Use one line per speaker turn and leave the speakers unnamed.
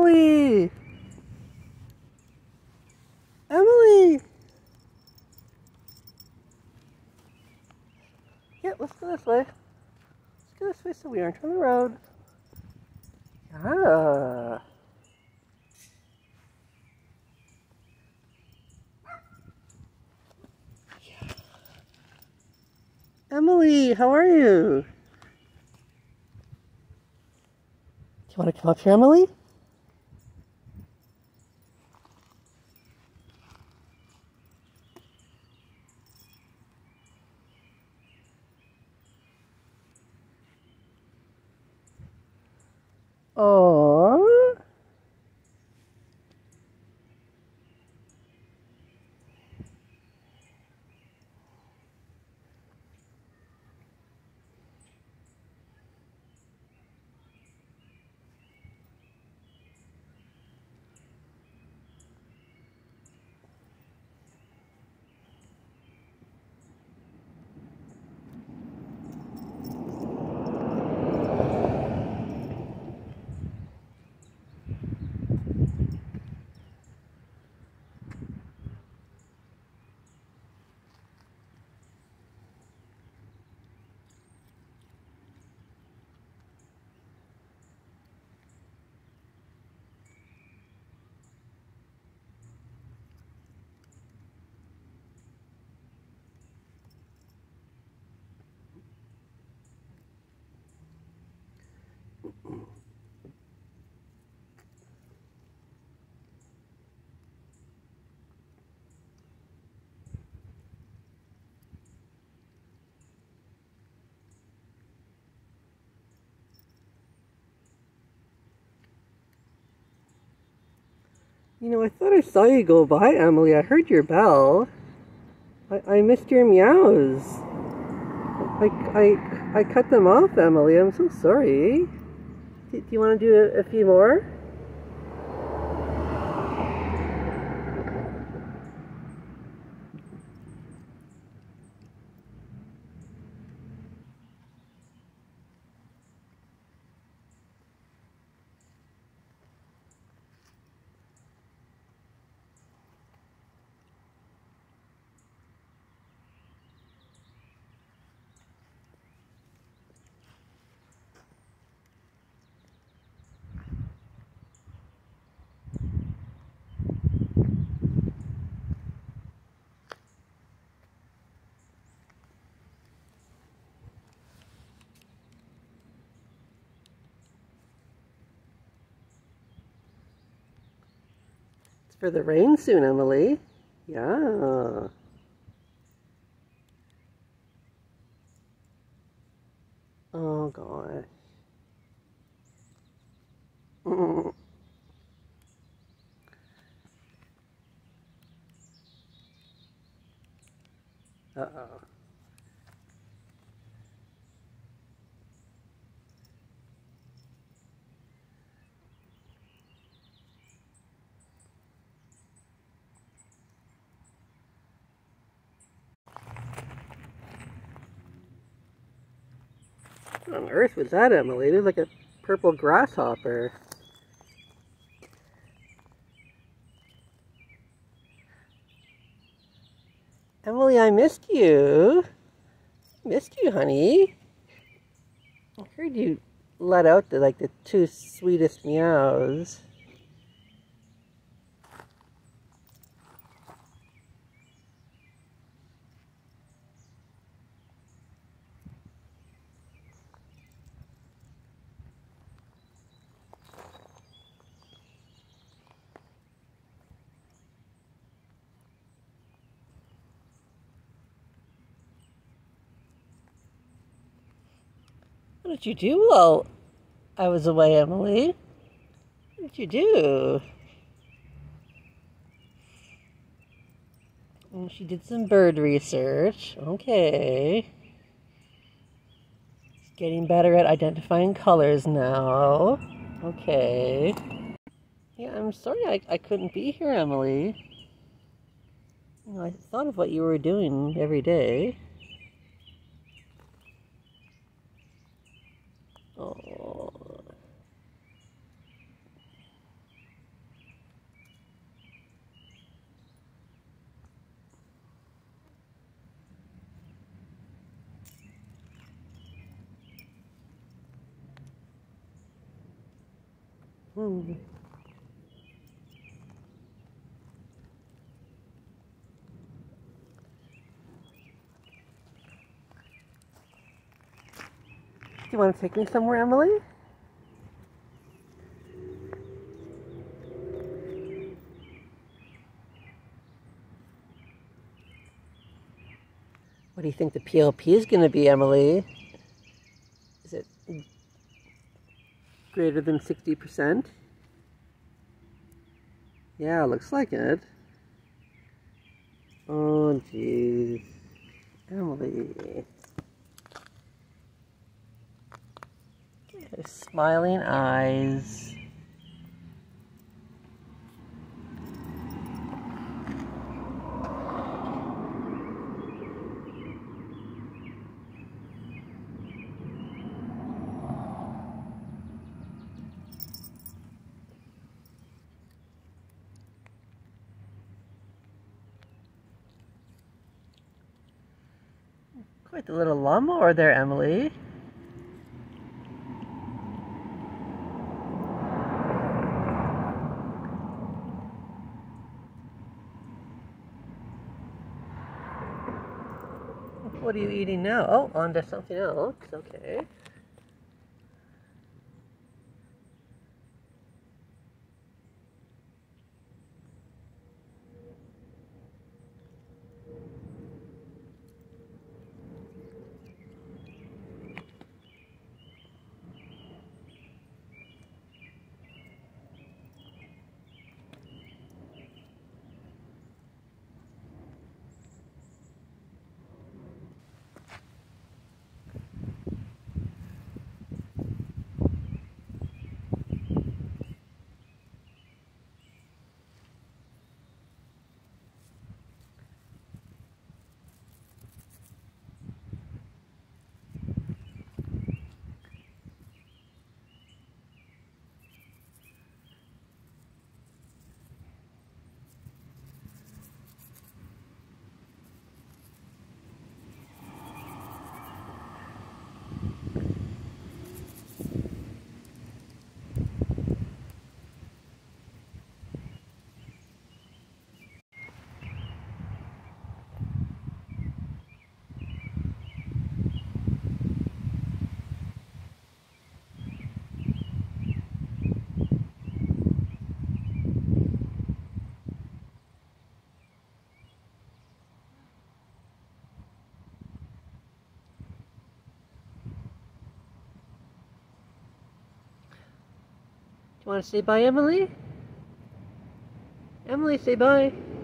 Emilie! Emilie! Yeah, let's go this way. Let's go this way so we aren't on the road. Ah. Emilie, how are you? Do you want to come up here, Emilie? Aww. You know, I thought I saw you go by, Emilie. I heard your bell. I missed your meows. I cut them off, Emilie. I'm so sorry. Do you want to do a few more? It's for the rain soon, Emilie. Yeah. Oh, gosh. Uh-oh. What on earth was that, Emilie? There's like a purple grasshopper. Emilie, I missed you. Missed you, honey. I heard you let out the two sweetest meows. What did you do while I was away, Emilie? What did you do? Oh, she did some bird research. Okay. She's getting better at identifying colors now. Okay. Yeah, I'm sorry I couldn't be here, Emilie. You know, I thought of what you were doing every day. Oh. Do you want to take me somewhere, Emily? What do you think the PLP is going to be, Emily? Is it greater than 60%? Yeah, looks like it. Oh, jeez. Emily. Smiling eyes. Quite the little lawnmower there, Emily. What are you eating now? Oh, on to something else. Okay. You want to say bye, Emily? Emily, say bye.